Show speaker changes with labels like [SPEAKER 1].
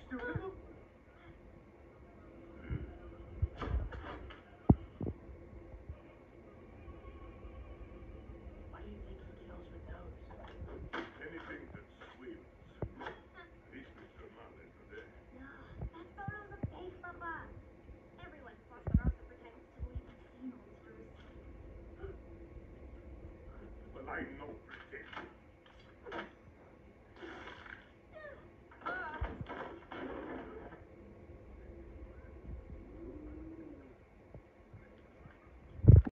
[SPEAKER 1] stupid. What do you think he kills with those?
[SPEAKER 2] Anything that swims. This Mr. Mullen today.
[SPEAKER 3] No, that photo's a fake, Papa. Everyone thought that Arthur pretends to believe he's seen monsters.
[SPEAKER 2] Well, I'm no pretender.